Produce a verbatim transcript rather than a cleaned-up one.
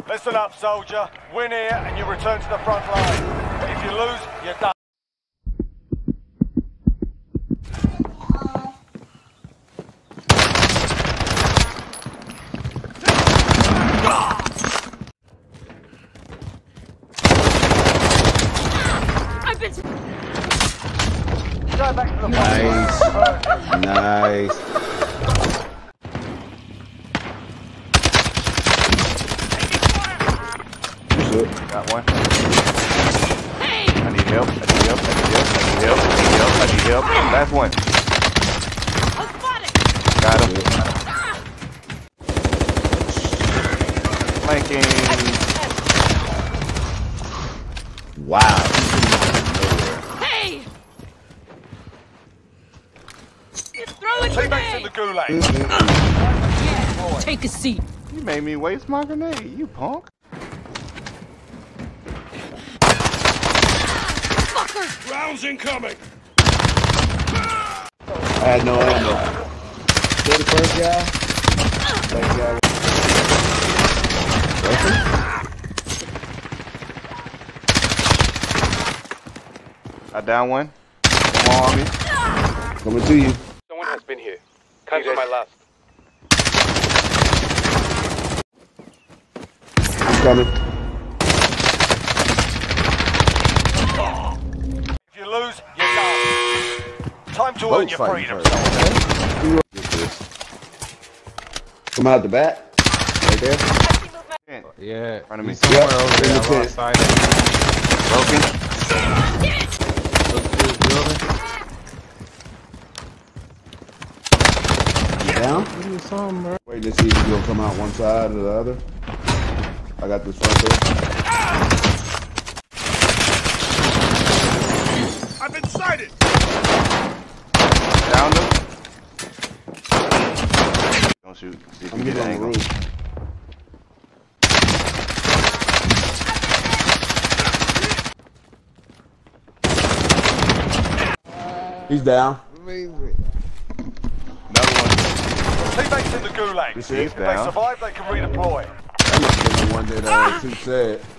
Listen up, soldier. Win here and you return to the front line. If you lose, you're done. I've been. Go back to the Nice. Nice. Got one. Hey. I need help. I need help. I need help. I need help. I need help. I need help. Last one. Got him. Flanking. Wow. Hey! Throw a Teammates in grenade! the gulag. Yeah, take a seat. You made me waste my grenade, you punk. Fucker! Rounds incoming. I had no ammo. Kill the first guy. Second guy. I down one. Come on, me. Coming to you. Someone has been here. Cancel my last. He's coming. If you lose, you're done. Time to Boat earn your fighting freedom, first. soldier. Come out the back. Right there. Yeah, In front of me. he's somewhere Yep, over in there. the I lost tent. sight of him. Broken. Look to his building. You down? Give me something, bro. Wait to see if he's gonna come out one side or the other. I got this front door. I've been sighted. Down them. Don't shoot. See if I'm you get getting the on the angle. roof. He's down. Amazing. Another one. Teammates in the gulag. He's If they down. survive, they can redeploy. That must have been the one that uh, Sicc said.